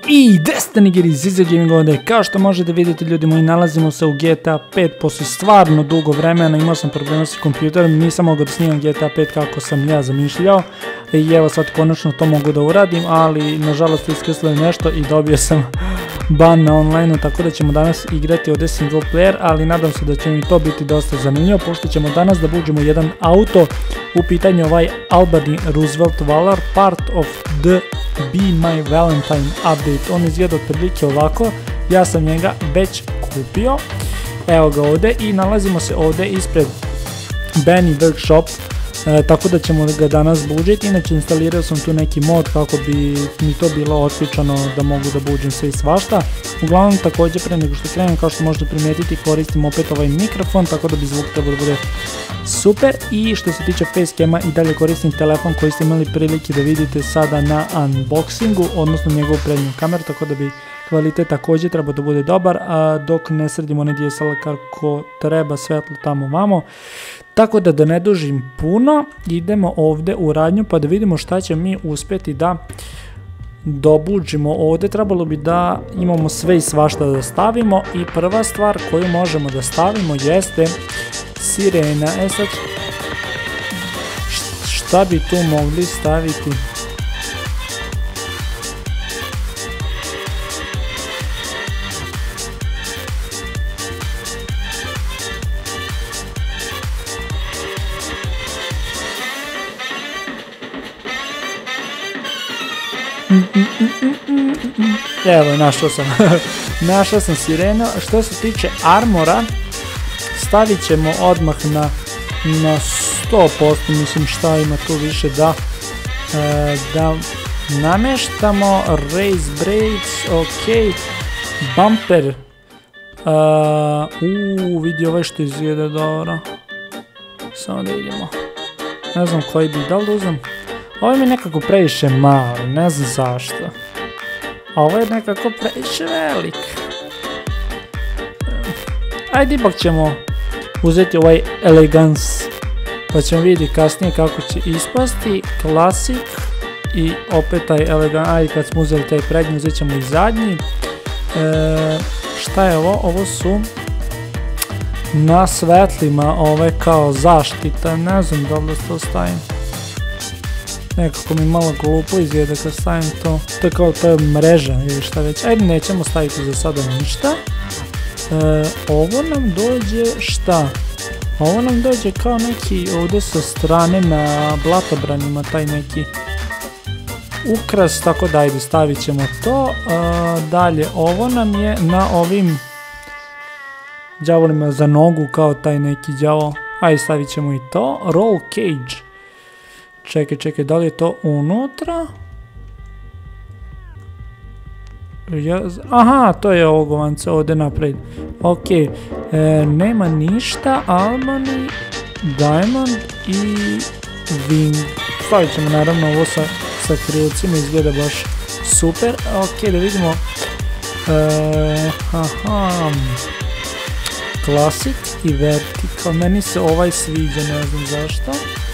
I Destiny Gear iz Easy Gaming ovdje, kao što možete vidjeti ljudi moji, nalazimo se u GTA 5 posle stvarno dugo vremena, imao sam problema s kompjuterom, nisam mogao da snimam GTA 5 kako sam ja zamišljao i evo sad konačno to mogu da uradim, ali nažalost iskrslo je nešto i dobio sam ban na online-u, tako da ćemo danas igrati ovdje single player, ali nadam se da će mi to biti dosta zanimljivo, pošto ćemo danas da buđemo jedan auto, u pitanju ovaj Albany Roosevelt Valor, part of the Be My Valentine update. On izgleda otprilike ovako, ja sam njega već kupio, evo ga ovdje i nalazimo se ovdje ispred Benny Workshop, tako da ćemo ga danas buđiti. Inače instalirao sam tu neki mod kako bi mi to bilo otključano da mogu da buđem sve i svašta. Uglavnom također pre nego što krenem, kao što možete primijetiti, koristim opet ovaj mikrofon, tako da bi zvuk trebao da bude super. I što se tiče facecama i dalje koristim telefon koji ste imali prilike da vidite sada na unboxingu, odnosno njegovu prednju kameru, tako da bi kvalitet također treba da bude dobar, a dok ne sredimo onaj DSLR kako treba, svetlo tamo vamo. Tako da ne dužim puno, idemo ovdje u radnju pa da vidimo šta će mi uspjeti da dobuđimo. Ovdje trebalo bi da imamo sve i svašta da stavimo i prva stvar koju možemo da stavimo jeste sirena. Sad šta bi tu mogli staviti? Evo, našao sam sirenu. Što se tiče armora, stavit ćemo odmah na 100%, mislim šta ima tu više da nameštamo. Race brakes, ok, bumper, vidi ovaj što izgleda dobro, samo da vidimo, ne znam koji bi, da li da uzem, ovo mi je nekako previše mali, ne znam zašto. Ovo je nekako previše velik. Ajde, ipak ćemo uzeti ovaj Elegance, pa ćemo vidjeti kasnije kako će ispasti. Classic i opet taj Elegance. Ajde, kad smo uzeli taj prednji, uzet ćemo i zadnji. Šta je ovo? Ovo su na svetlima, ove kao zaštita, ne znam da li da to stavim. Nekako mi malo glupo izgleda kad stavim to. To je kao to je mreža ili šta već. Ajde, nećemo staviti za sada ništa. Ovo nam dođe šta? Ovo nam dođe kao neki ovdje sa strane na blatobranima, taj neki ukras, tako da ajde stavit ćemo to. Dalje, ovo nam je na ovim đavolima za nogu, kao taj neki đavo. Ajde, stavit ćemo i to. Roll cage. Čekaj, da li je to unutra? Aha, to je ovog ovanca ovdje napred. Ok, nema ništa. Albany, Diamond i Wing. Stavit ćemo naravno ovo sa krilcima, izgleda baš super. Ok, da vidimo. Classic i Vertical. Meni se ovaj sviđa, ne znam zašto.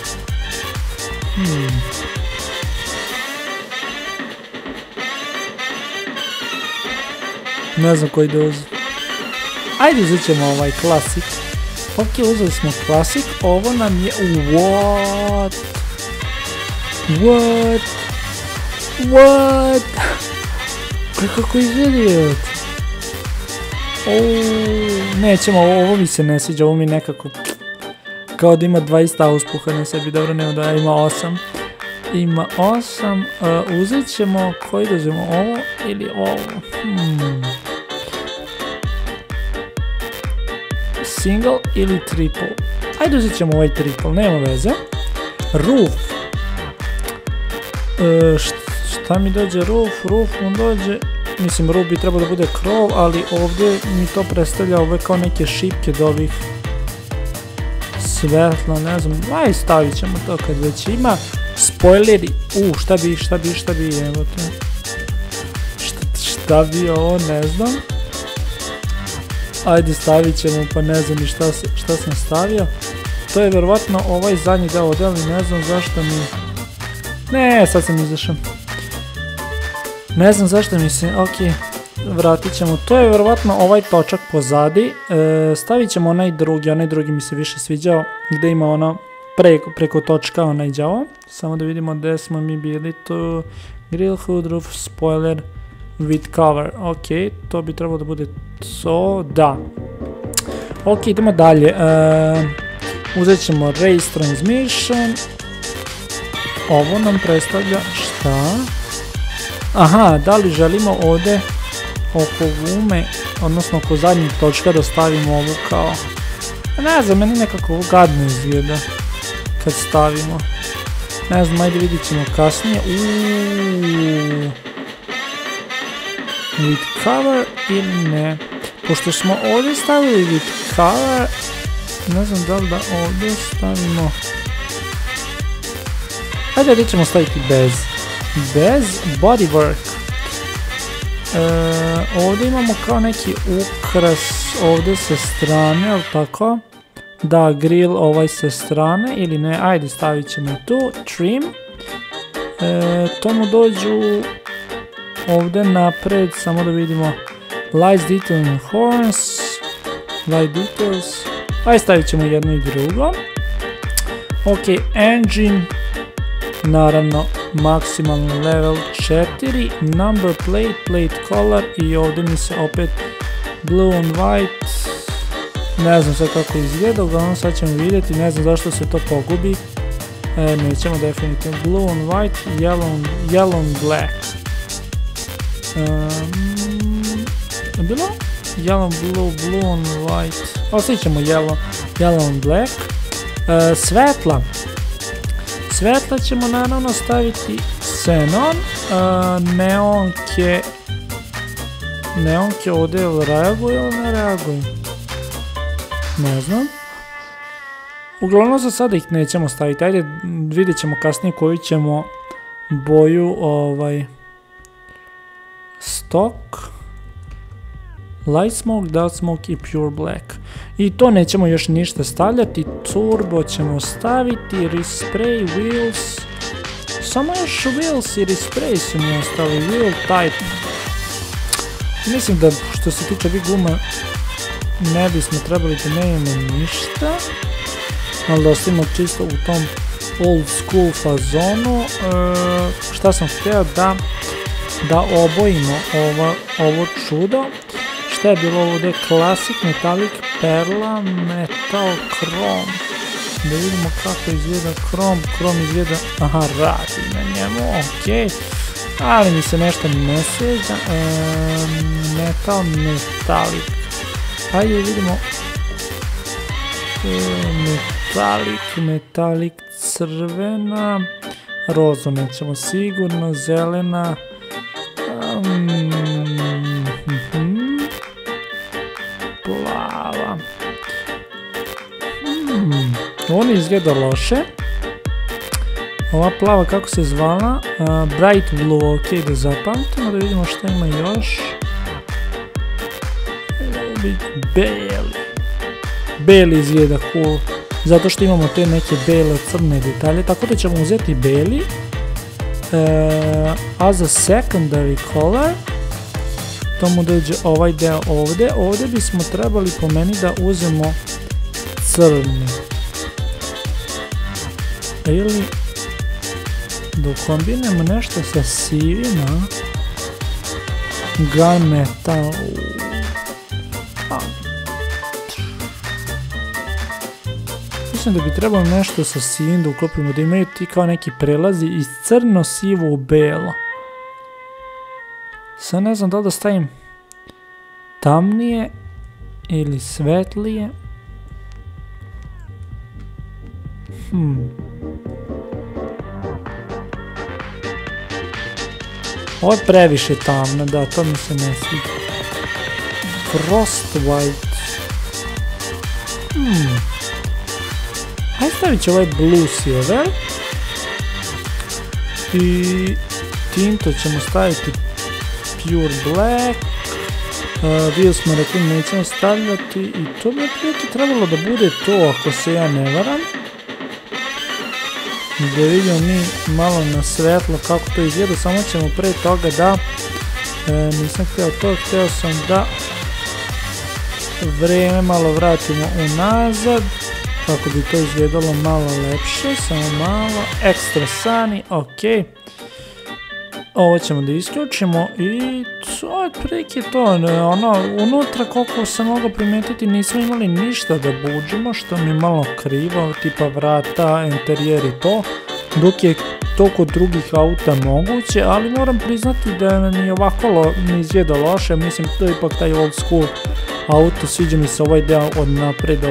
Ne znam koji da uzem. Ajde, uzet ćemo ovaj Classic. Ok, uzeli smo Classic. Ovo nam je... What? Kako izgleda? Nećemo, ovo mi se ne sviđa, ovo mi nekako... kao da ima 20 auspuha na sebi, dobro, nema da ima 8. Ima 8, uzet ćemo, koji da uzemo, ovo ili ovo? Single ili triple? Ajde, uzet ćemo ovaj triple, nema veze. Roof. Šta mi dođe roof? Roof mu dođe, mislim roof bi trebalo da bude krov, ali ovdje mi to predstavlja ove kao neke šipke do ovih svetlo, ne znam, aj stavit ćemo to kad već ima. Spoileri, šta bi, evo te. Šta bi ovo, ne znam. Ajde, stavit ćemo, pa ne znam ni šta sam stavio. To je verovatno ovaj zadnji deo ovdje, ali ne znam zašto mi... Ne, sad sam izašao. Ne znam zašto mi se, ok, vratit ćemo. To je vjerovatno ovaj točak pozadi. Stavit ćemo onaj drugi mi se više sviđao, gdje ima ono preko točka onaj đavo. Samo da vidimo gdje smo mi bili tu. Grill, hood, roof, spoiler, with cover. Ok, to bi trebalo da bude to, da. Ok, idemo dalje. Uzet ćemo race transmission. Ovo nam predstavlja šta? Aha, da li želimo ovdje oko gume, odnosno oko zadnjih točka da stavimo ovu kao... Ne znam, meni nekako gadno izgleda kad stavimo. Ne znam, ajde vidit ćemo kasnije. With cover ili ne? Pošto smo ovdje stavili with cover, ne znam da li da ovdje stavimo... Ajde gdje ćemo staviti bez bodywork. Ovdje imamo kao neki ukras ovdje sa strane, ali tako? Da, grill ovaj sa strane ili ne, ajde stavit ćemo tu, trim. To mu dođu ovdje napred, samo da vidimo. Lights, detail and horns. Light details. Ajde stavit ćemo jedno i drugo. Ok, engine. Naravno, maksimalno level 4. Number plate, plate color i ovdje mi se opet blue and white. Ne znam sad kako izgleda, uglavnom sad ćemo vidjeti, ne znam zašto se to pogubi. Nećemo definitivno. Blue and white, yellow and black. Bilo? Yellow, blue and white. Ostavit ćemo yellow and black. Svetla. Svetla ćemo naravno staviti xenon. Neonke ovdje reaguju ili ne reaguju? Ne znam. Uglavnom za sada ih nećemo staviti. Ajde vidjet ćemo kasnije koju ćemo boju stock. Light smoke, dark smoke i pure black. I to nećemo još ništa stavljati. Turbo ćemo staviti. Respray, wheels. Samo još wheels i respray su mi ostali. Wheel type. Mislim da što se tiče ovih guma ne bismo trebali da menjamo ništa. Ali da ostavimo čisto u tom old school fazonu. Šta sam htio da obojimo ovo čudo. Šta je bilo ovdje? Classic, metallic, perla, metal, chrome. Da vidimo kako izgleda chrome. Chrome izgleda, aha, radi na njemu, ok. Ali mi se nešto ne sviđa. Metal, metallic. Hajde vidimo. Metallic, crvena. Rozu nećemo sigurno, zelena. Plava. Ovo ne izgleda loše. Ova plava kako se zvala? Bright blue, ok, da zapamtimo, da vidimo šta ima još. Beli izgleda cool, zato što imamo te neke bele crne detalje, tako da ćemo uzeti beli. As a secondary color, to mu dođe ovaj deo ovdje. Ovdje bismo trebali po meni da uzemo crni. Ili da kombinujemo nešto sa sivima. Gunmetal. Mislim da bi trebalo nešto sa sivim da uklopimo, da imaju ti kao neki prelazi iz crno sivo u belo. Sad ne znam da li da stavim tamnije ili svetlije. Ovo je previše tamno, da, to mi se ne sviđa. Frost white. Hajde stavit ću ovaj blue silver. I tinto ćemo staviti pure black. Wheel smo rekli nećemo stavljati. I to bi otprilike trebalo da bude to, ako se ja ne varam. Da vidimo mi malo na svetlo kako to izgleda, samo ćemo pre toga da Nisam htio to, htio sam da vreme malo vratimo unazad, kako bi to izgledalo malo lepše, samo malo, ekstra sani, ok. Ovo ćemo da isključimo i to je prilike to, unutra koliko sam mogao primetiti nismo imali ništa da buđimo, što mi je malo krivo, tipa vrata, interijer i to, dok je to kod drugih auta moguće, ali moram priznati da mi ovako ne izgleda loše, mislim to je ipak taj old school auto, sviđa mi se ovaj deo od napred,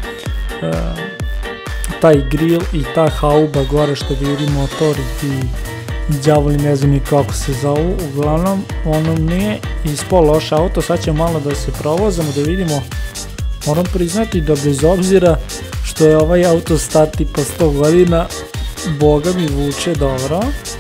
taj grill i ta hauba gore što vidi motor i ti đavoli, ne znam ni kako se zovu, uglavnom ono nije ispao loš auto. Sad ćemo malo da se provozamo, da vidimo. Moram priznati da bez obzira što je ovaj auto star tipa 100 godina, boga mi vuče dobro,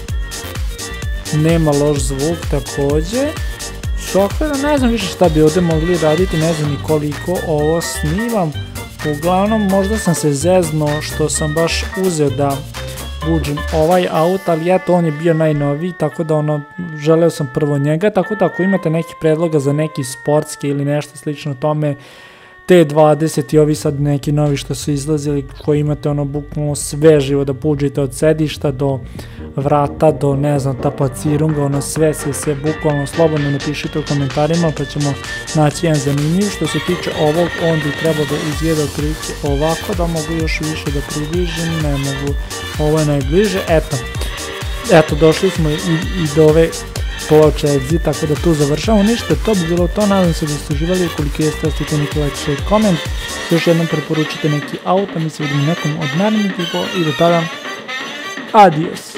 nema loš zvuk takođe. Sokvera, ne znam više šta bi ovde mogli raditi, ne znam ni koliko ovo snimam. Uglavnom možda sam se zeznuo što sam baš uzeo da buđem ovaj auto, ali eto on je bio najnoviji, tako da želeo sam prvo njega, tako da ako imate neki predloga za neki sportski ili nešto slično tome, T20 i ovi sad neki novi što su izlazili, koji imate bukvalno sve živo da buđete od sedišta do vrata, do ne znam tapacirunga, sve bukvalno slobodno napišite u komentarima pa ćemo naći jedan zanimljiv. Što se tiče ovog, on bi trebao da izgleda otprilike ovako, da mogu još više da približim, ne mogu, ovo je najbliže, eto došli smo i do ove ploče exit, tako da tu završamo. Ništa, to bi bilo to, nadam se da ste uživali, ukoliko jeste ostavite neki like, share, koment, još jednom preporučite neki auto, mi se vidimo nekom od narednih videa i do tada, adios!